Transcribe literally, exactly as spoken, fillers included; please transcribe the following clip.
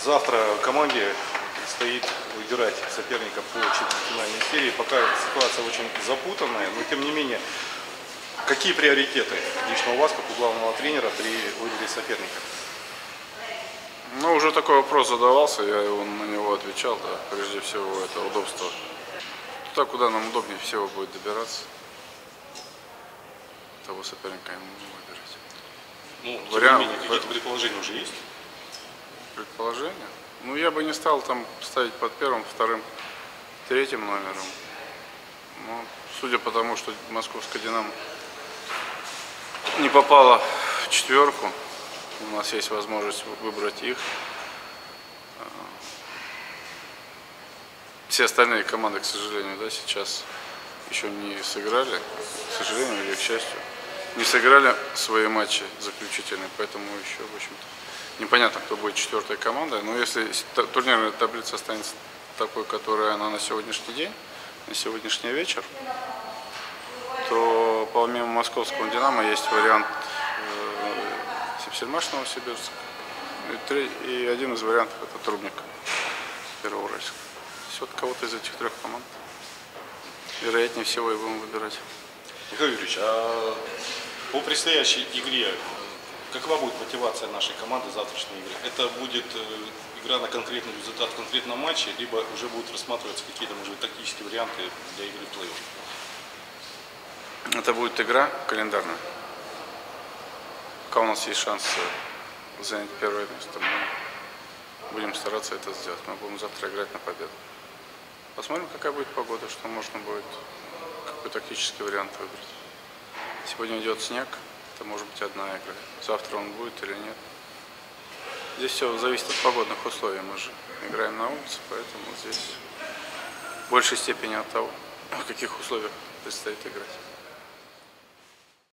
Завтра команде предстоит выбирать соперника по четвертьфинальной серии. Пока ситуация очень запутанная, но тем не менее, какие приоритеты лично у вас, как у главного тренера, при выборе соперника? Ну, уже такой вопрос задавался, я его, на него отвечал, да, прежде всего это удобство. Туда, куда нам удобнее всего будет добираться, того соперника ему выбирать. Ну, Вариант, менее, какие-то предположения уже есть? Предположения? Ну, я бы не стал там ставить под первым, вторым, третьим номером. Но, судя по тому, что московская «Динамо» не попала в четверку, у нас есть возможность выбрать их. Все остальные команды, к сожалению, да, сейчас еще не сыграли, к сожалению или к счастью, не сыграли свои матчи заключительные, поэтому еще, в общем-то, непонятно, кто будет четвертой командой. Но если турнирная таблица останется такой, которая она на сегодняшний день, на сегодняшний вечер, то помимо московского «Динамо» есть вариант Сибсельмаш Новосибирск, и один из вариантов — это Трубник Первоуральск. Вот кого-то из этих трех команд, вероятнее всего, и будем выбирать. Михаил Юрьевич, а по предстоящей игре, какова будет мотивация нашей команды в завтрашней игре? Это будет игра на конкретный результат в конкретном матче, либо уже будут рассматриваться какие-то, может быть, тактические варианты для игры в плей-офф? Это будет игра календарная. Пока у нас есть шанс занять первое место, мы будем стараться это сделать. Мы будем завтра играть на победу. Посмотрим, какая будет погода, что можно будет, какой тактический вариант выбрать. Сегодня идет снег, это может быть одна игра. Завтра он будет или нет. Здесь все зависит от погодных условий. Мы же играем на улице, поэтому здесь в большей степени от того, в каких условиях предстоит играть.